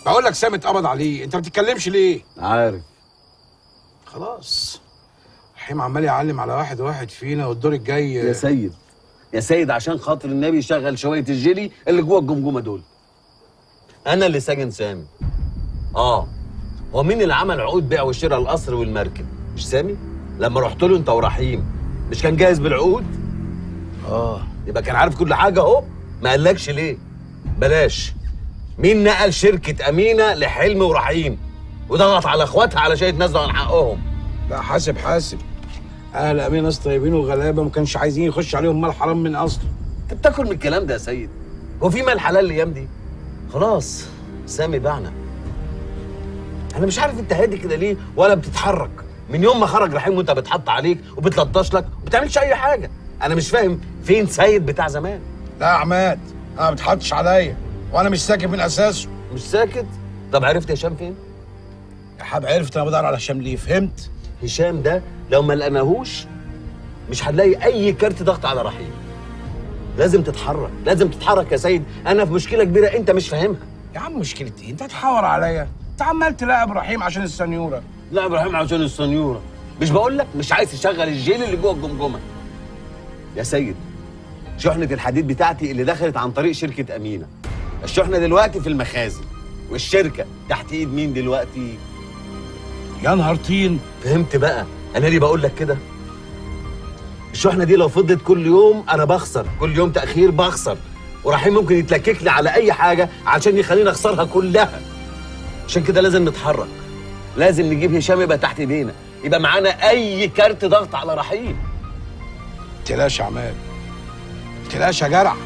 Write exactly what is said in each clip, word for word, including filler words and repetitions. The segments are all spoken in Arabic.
بقول لك سامي اتقبض عليه، انت ما بتتكلمش ليه؟ عارف. خلاص رحيم عمال يعلم على واحد واحد فينا، والدور الجاي يا سيد يا سيد عشان خاطر النبي شغل شويه الجيلي اللي جوه الجمجمه دول. انا اللي ساجن سامي. اه هو مين اللي عمل عقود بيع وشراء القصر والمركب؟ مش سامي؟ لما رحت له انت ورحيم مش كان جاهز بالعقود؟ اه يبقى كان عارف كل حاجه اهو. ما قالكش ليه؟ بلاش. مين نقل شركه امينه لحلمي ورحيم وضغط على اخواتها علشان يتنازلوا عن حقهم؟ لا حاسب حاسب، اهل امين ناس طيبين وغلابه، ما كانش عايزين يخش عليهم مال حرام من اصله. انت بتاكل من الكلام ده يا سيد؟ هو في مال حلال الايام دي؟ خلاص سامي باعنا. انا مش عارف انت هادي كده ليه ولا بتتحرك من يوم ما خرج رحيم وانت بتحط عليك وبتلطش لك وما بتعملش اي حاجه. انا مش فاهم فين سيد بتاع زمان؟ لا يا عماد انا ما بتحطش عليا وانا مش ساكت من اساسه. مش ساكت؟ طب عرفت هشام فين؟ يا حاب عرفت انا بدور على هشام ليه، فهمت؟ هشام ده لو ما لقناهوش مش هنلاقي اي كارت ضغط على رحيم. لازم تتحرك، لازم تتحرك يا سيد. انا في مشكله كبيره انت مش فاهمها. يا عم مشكلتي ايه؟ انت تحور عليا؟ انت عمال تلاعب رحيم عشان السنيوره. لا ابراهيم عشان السنيوره. مش بقول لك مش عايز تشغل الجيل اللي جوه الجمجمه يا سيد. شحنه الحديد بتاعتي اللي دخلت عن طريق شركه امينه، الشحنه دلوقتي في المخازن، والشركه تحت ايد مين دلوقتي؟ يا نهار طين. فهمت بقى انا ليه بقول لك كده؟ الشحنه دي لو فضلت كل يوم انا بخسر، كل يوم تاخير بخسر، ورحيم ممكن يتلكك لي على اي حاجه عشان يخليني اخسرها كلها. عشان كده لازم نتحرك، لازم نجيب هشام يبقى تحت ايدينا، يبقى معانا اي كارت ضغط على رحيم. تلاش يا عماد، تلاش يا جرع.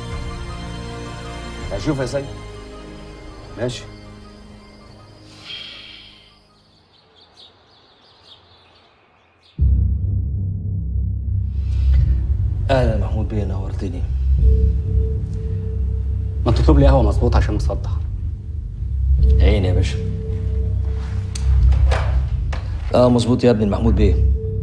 هشوف يا سيد. ماشي. اهلا محمود بيه، نورتني. ما تطلب لي قهوه مظبوط عشان مصدع. عيني يا باشا. اه مظبوط يا ابني محمود بيه.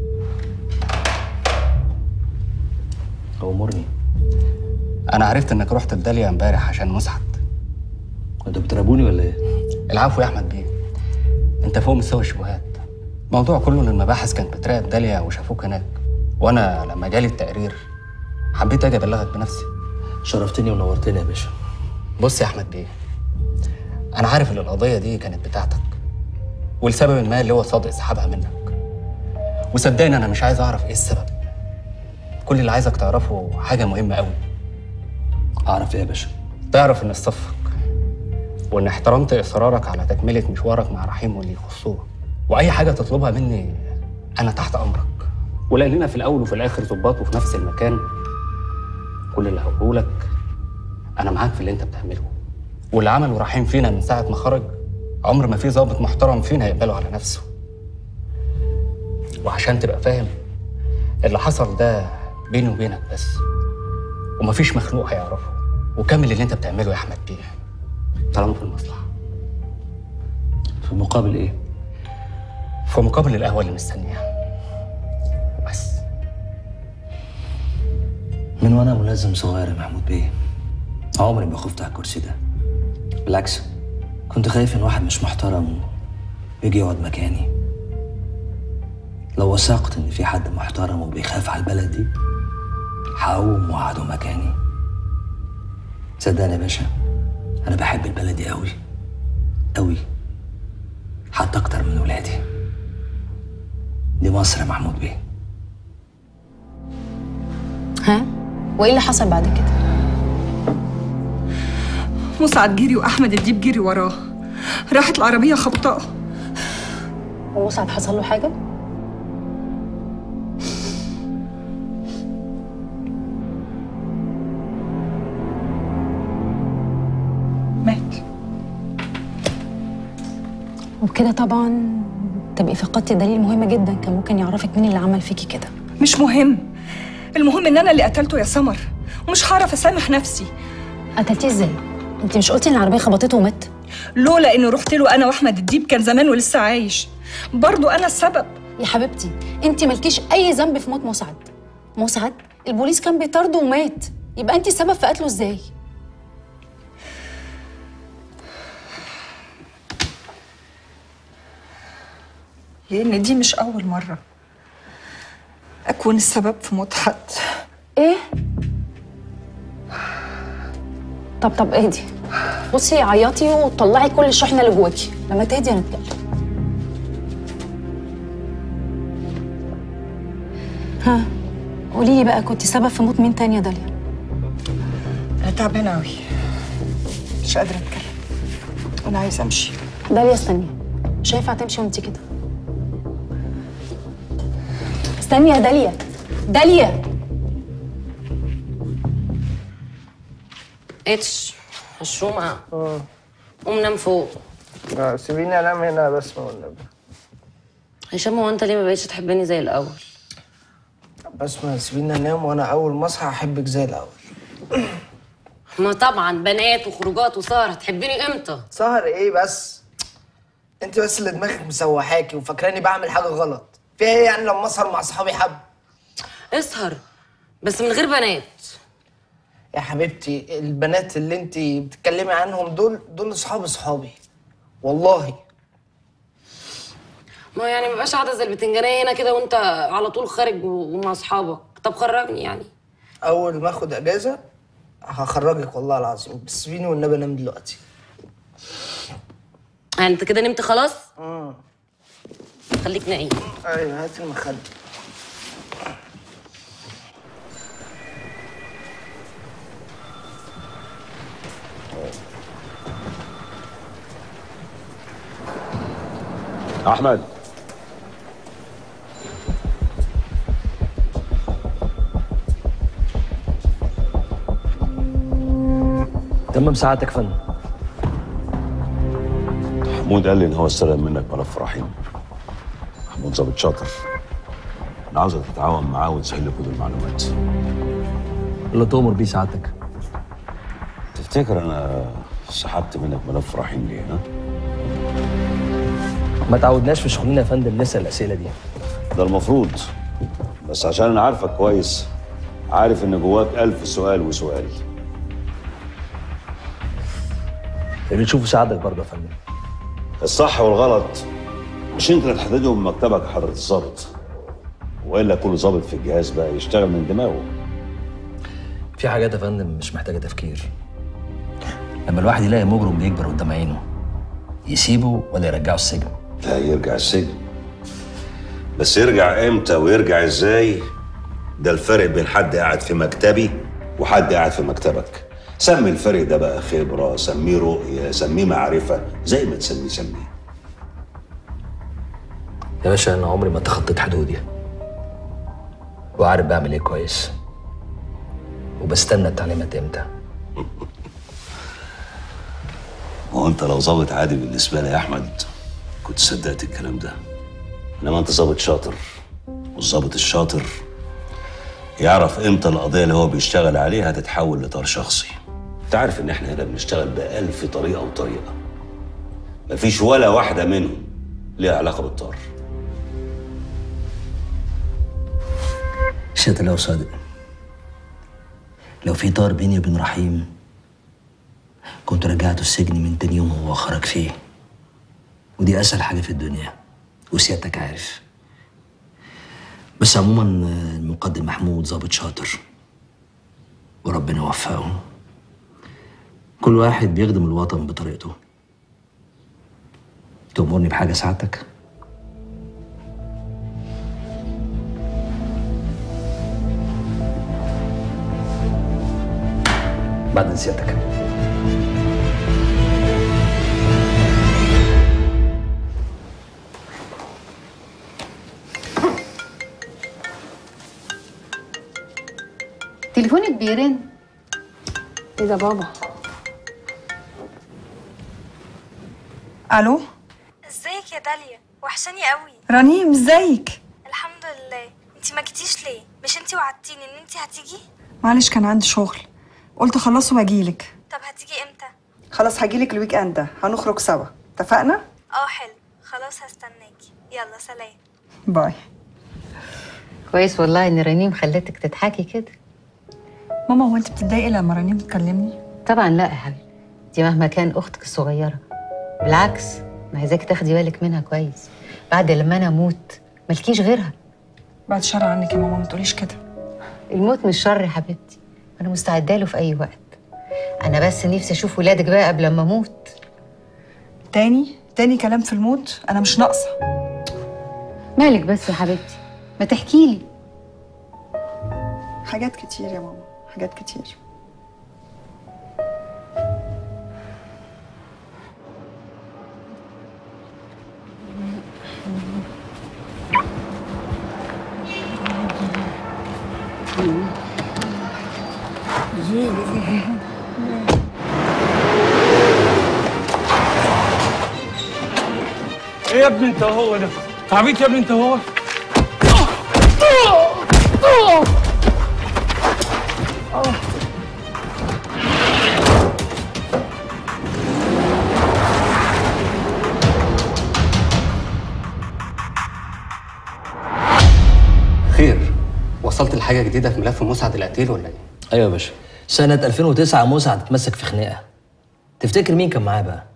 امرني. انا عرفت انك رحت لداليا امبارح عشان مسعد. انتوا بترابوني ولا ايه؟ العفو يا احمد بيه، انت فوق مستوى الشبهات. الموضوع كله ان المباحث كانت بتراقب داليا وشافوك هناك، وانا لما جالي التقرير حبيت اجي ابلغك بنفسي. شرفتني ونورتني يا باشا. بص يا احمد بيه، انا عارف ان القضيه دي كانت بتاعتك والسبب ما اللي هو صادق سحبها منك، وصدقني انا مش عايز اعرف ايه السبب. كل اللي عايزك تعرفه حاجه مهمه قوي. اعرف ايه يا باشا؟ تعرف ان صفك وان احترمت اصرارك على تكمله مشوارك مع رحيم واللي يخصوه، واي حاجه تطلبها مني انا تحت امرك. ولاننا في الاول وفي الاخر ظباط وفي نفس المكان، كل اللي هقوله لك انا معاك في اللي انت بتعمله. واللي عمله رحيم فينا من ساعه ما خرج عمر ما في ضابط محترم فينا يقبله على نفسه. وعشان تبقى فاهم، اللي حصل ده بيني وبينك بس، ومفيش مخلوق هيعرفه. وكمل اللي انت بتعمله يا احمد بيه طالما في المصلحه. في مقابل ايه؟ في مقابل القهوه اللي مستنيها وبس. من وانا ملازم صغير يا محمود بيه عمري ما خفت على الكرسي ده. بالعكس كنت خايف ان واحد مش محترم يجي يقعد مكاني. لو وثقت ان في حد محترم وبيخاف على البلد دي هقوم واقعده مكاني. صدقني يا باشا انا بحب البلد دي قوي قوي، حتى اكتر من ولادي. دي مصر يا محمود بيه. ها؟ وايه اللي حصل بعد كده؟ مسعد جري واحمد الديب جري وراه، راحت العربيه خبطاه. ومسعد حصل له حاجه؟ مات. وبكده طبعا تبقي فقدتي دليل مهم جدا كان ممكن يعرفك مين اللي عمل فيكي كده. مش مهم، المهم ان انا اللي قتلته يا سمر، ومش هعرف اسامح نفسي. قتلتيه ازاي؟ انت مش قلتي ان العربيه خبطته ومات؟ لولا اني رحت له انا واحمد الديب كان زمان ولسه عايش. برضه انا السبب. يا حبيبتي انت مالكيش اي ذنب في موت مسعد. مسعد البوليس كان بيطارده ومات، يبقى انت السبب في قتله ازاي؟ لان دي مش اول مره اكون السبب في موت حد. ايه؟ طب طب اهدي، بصي عيطي وطلعي كل الشحنه اللي جواكي، لما تهدي هنتكلم. ها قولي لي بقى، كنتي سبب في موت مين تاني يا داليا؟ انا تعبانه قوي، مش قادره اتكلم، انا عايزه امشي. داليا استني، مش هينفع تمشي وانت كده. استني يا داليا، داليا. اتش الشومة قوم نام فوق. لا سيبيني انام هنا بس والنبي. هشام هو انت ليه ما بقتش تحبني زي الاول؟ بسمة سيبيني انام وانا اول ما اصحى احبك زي الاول. ما طبعا بنات وخروجات وسهر، هتحبيني امتى؟ سهر ايه بس؟ انت بس اللي دماغك مسوحاكي وفاكراني بعمل حاجه غلط. فيها ايه يعني لما اسهر مع صحابي حب؟ اسهر بس من غير بنات. يا حبيبتي البنات اللي انت بتتكلمي عنهم دول دول اصحاب اصحابي والله. ما يعني ما بقاش قاعده زي البتنجانيه هنا كده وانت على طول خارج ومع اصحابك. طب خرجني يعني. اول ما اخد اجازه هخرجك والله العظيم، بس سيبيني والنبي انام دلوقتي. يعني انت كده نمت خلاص؟ امم خليك نايم. ايوه هات المخده. احمد تمام ساعتك يا فندم. محمود قال لي ان هو استلم منك ملف رحيم. محمود ظابط شاطر، انا عاوزك تتعاون معاه وتسهل لي كل المعلومات. اللي تؤمر بيه سعادتك. تفتكر انا سحبت منك ملف رحيم ليه؟ ها؟ ما تعودناش في شغلنا يا فندم نسال الاسئله دي. ده المفروض، بس عشان انا عارفك كويس عارف ان جواك ألف سؤال وسؤال. اللي تشوفه سعادتك برضه يا فندم. الصح والغلط مش انت اللي تحددهم من مكتبك يا حضرة الظابط، والا كل ظابط في الجهاز بقى يشتغل من دماغه. في حاجات يا فندم مش محتاجه تفكير. لما الواحد يلاقي مجرم بيكبر قدام عينه يسيبه ولا يرجعه السجن؟ لا يرجع السجن، بس يرجع امتى ويرجع ازاي ده الفرق بين حد قاعد في مكتبي وحد قاعد في مكتبك. سمي الفرق ده بقى خبرة، سميه رؤية، سميه معرفة، زي ما تسميه سميه. يا باشا انا عمري ما تخطيت حدودي وعارف بعمل ايه كويس وبستنى التعليمات امتى. هو انت لو ظابط عادي بالنسبة لي يا احمد كنت صدقت الكلام ده، انما انت ظابط شاطر، والظابط الشاطر يعرف امتى القضية اللي هو بيشتغل عليها تتحول لطار شخصي. انت عارف ان احنا هنا بنشتغل بألف طريقة وطريقة، مفيش ولا واحدة منهم ليها علاقة بالطار. شات لو صادق، لو في طار بيني وبين رحيم كنت رجعته السجن من تاني يوم وهو خرج فيه، ودي اسهل حاجه في الدنيا وسيادتك عارف. بس عموما المقدم محمود ظابط شاطر وربنا يوفقه. كل واحد بيخدم الوطن بطريقته. تأمرني بحاجه ساعتك؟ بعد سيادتك. تليفونك بيرن. ايه ده بابا؟ الو، ازيك يا داليا؟ وحشاني قوي. رنيم ازيك؟ الحمد لله. انتي ما جيتيش ليه؟ مش انتي وعدتيني ان انتي هتيجي؟ معلش كان عندي شغل، قلت خلصه واجيلك. طب هتيجي امتى؟ خلاص هجيلك الويك اند ده، هنخرج سوا، اتفقنا؟ اه حلو، خلاص هستناكي. يلا سلام. باي. كويس والله ان رنيم خلتك تضحكي كده. ماما هو انت بتتضايقي لما رنيم تكلمني؟ طبعا لا يا حبيبتي، دي مهما كان اختك الصغيره، بالعكس انا عايزاكي تاخدي بالك منها كويس. بعد لما انا اموت ملكيش غيرها. بعد شر عنك يا ماما، ما تقوليش كده. الموت مش شر يا حبيبتي، انا مستعده له في اي وقت. انا بس نفسي اشوف ولادك بقى قبل ما اموت. تاني تاني كلام في الموت؟ انا مش ناقصه. مالك بس يا حبيبتي، ما تحكيلي. حاجات كتير يا ماما، حاجات كتير. ايه يا ابني انت وهو ده؟ عبيط يا ابني انت وهو؟ خير، وصلت لحاجه جديده في ملف مسعد القتيل ولا ايه؟ ايوه يا باشا. سنة ألفين وتسعة مسعد اتمسك في خناقة. تفتكر مين كان معاه بقى؟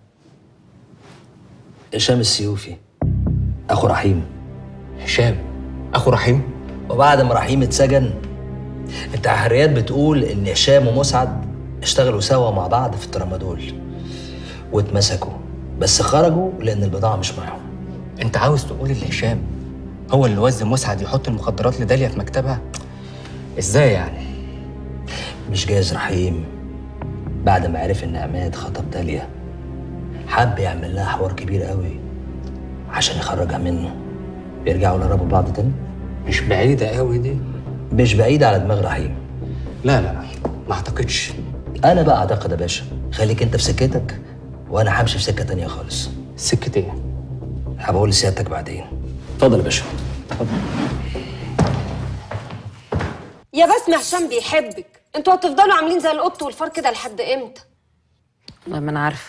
هشام السيوفي، أخو رحيم. هشام أخو رحيم؟ وبعد ما رحيم اتسجن، التحريات بتقول إن هشام ومسعد اشتغلوا سوا مع بعض في الترامادول واتمسكوا، بس خرجوا لأن البضاعة مش معاهم. أنت عاوز تقول إن هشام هو اللي وزن مسعد يحط المخدرات لداليا في مكتبها؟ إزاي يعني؟ مش جايز رحيم بعد ما عرف ان عماد خطب داليا حب يعمل لها حوار كبير قوي عشان يخرجها منه، يرجعوا يقربوا بعض تاني؟ مش بعيدة قوي دي. مش بعيدة على دماغ رحيم. لا لا ما اعتقدش. انا بقى اعتقد يا باشا. خليك انت في سكتك وانا همشي في سكة تانية خالص. سكة ايه؟ هبقول لسيادتك بعدين. اتفضل يا باشا. اتفضل. يا بسمة هشام بيحبك، انتوا هتفضلوا عاملين زي القط والفار كده لحد امتى؟ والله ما انا عارفه.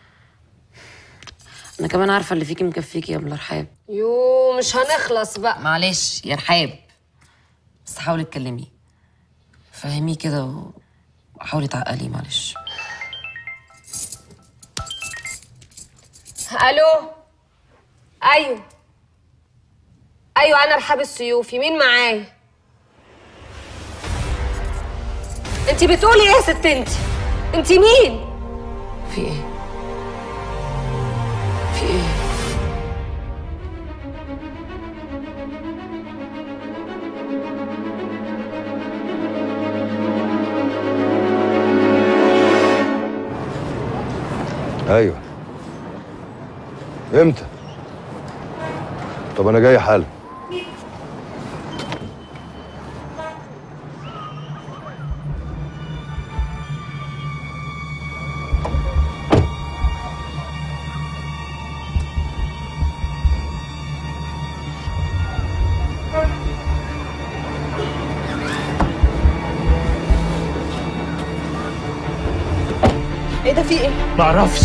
انا كمان عارفه اللي فيكي مكفيكي يا ابله رحاب. يو مش هنخلص بقى. معلش يا رحاب، بس حاولي تكلميه، فهميه كده وحاولي تعقليه. معلش. الو. ايوه ايوه انا رحاب السيوفي، مين معايا؟ انتي بتقولي ايه يا ست انتي؟ انتي مين؟ في ايه؟ في ايه؟ ايوه. امتى؟ طب انا جاي حالا. ايه ده؟ في ايه؟ معرفش.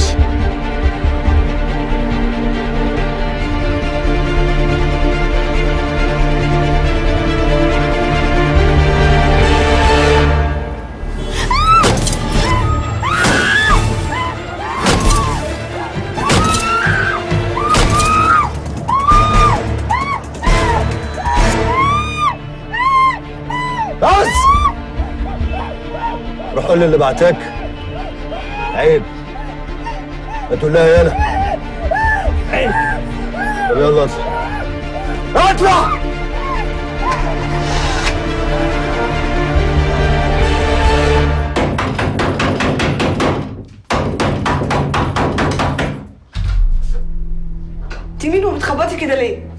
بس روح قول لي اللي بعتك. عيب ما تقول لها يالا. عيب. طب يلا اطلع اطلع. انت مين وبتخبطي كده ليه؟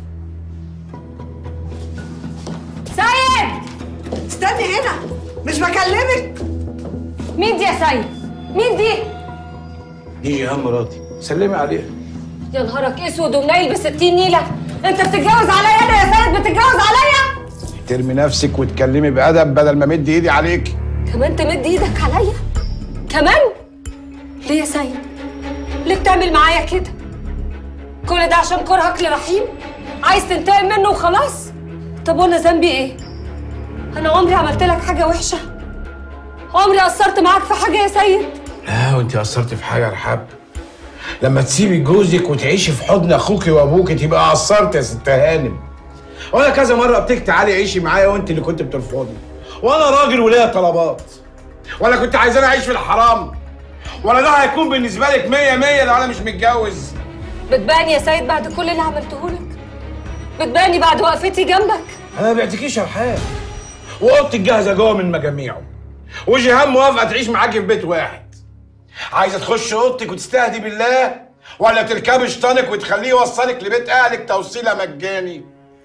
سيد استني هنا، مش بكلمك. مين دي يا سيد؟ مين دي؟ دي يا مراتي، سلمي عليها. يا نهارك اسود ومنيل بستين نيله، انت بتتجوز عليا انا يا سيد؟ بتتجوز عليا؟ ترمي نفسك وتكلمي بأدب بدل ما مد ايدي عليك. كمان تمد ايدك عليا؟ كمان؟ ليه يا سيد؟ ليه بتعمل معايا كده؟ كل ده عشان كرهك لرحيم؟ عايز تنتقم منه وخلاص؟ طب وانا ذنبي ايه؟ انا عمري عملت لك حاجه وحشه؟ عمري قصرت معاك في حاجه يا سيد؟ لا وانت قصرتي في حاجه يا رحاب. لما تسيبي جوزك وتعيشي في حضن اخوك وابوك تبقى قصرت يا ست هانم. وانا كذا مره قلت لك تعالي عيشي معايا وانت اللي كنت بترفضي. وانا راجل وليا طلبات. ولا كنت عايزاني اعيش في الحرام؟ ولا ده هيكون بالنسبه لك مية مية لو انا مش متجوز؟ بتبان يا سيد بعد كل اللي عملته لك؟ بتباني بعد وقفتي جنبك؟ انا ما بعتكيش يا رحاب. واوضتك جاهزه جوه من مجاميعه. وجيهان موافقه تعيش معاكي في بيت واحد. عايزه تخش اوضتك وتستهدي بالله ولا تركبي شيطانك وتخليه يوصلك لبيت اهلك توصيله مجاني؟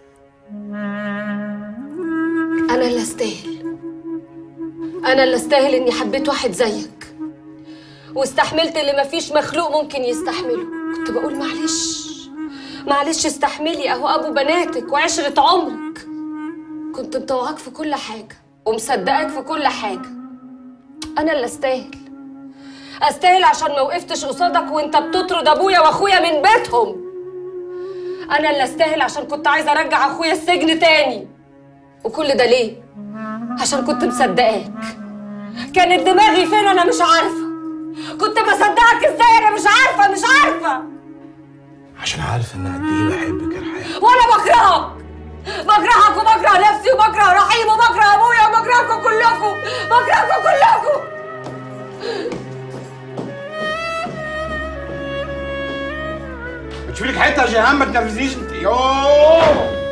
انا اللي استاهل. انا اللي استاهل اني حبيت واحد زيك واستحملت اللي مفيش مخلوق ممكن يستحمله. كنت بقول معلش معلش استحملي، اهو ابو بناتك وعشرة عمرك. كنت مطوعاك في كل حاجة ومصدقاك في كل حاجة. انا اللي استاهل. استاهل عشان ما وقفتش قصادك وانت بتطرد ابويا واخويا من بيتهم. انا اللي استاهل عشان كنت عايزه ارجع اخويا السجن تاني. وكل ده ليه؟ عشان كنت مصدقاك. كانت دماغي فين انا مش عارفه. كنت بصدقك ازاي انا مش عارفه مش عارفه. عشان عارفه ان قد ايه بحبك يا رحاب. وانا بكرهك. بكرهك وبكره نفسي وبكره رحيم وبكره ابويا وبكرهكم كلكم. بكرهكم كلكم. بتشوفي لك حته يا جيهان ما تنرفزنيش انت. يوه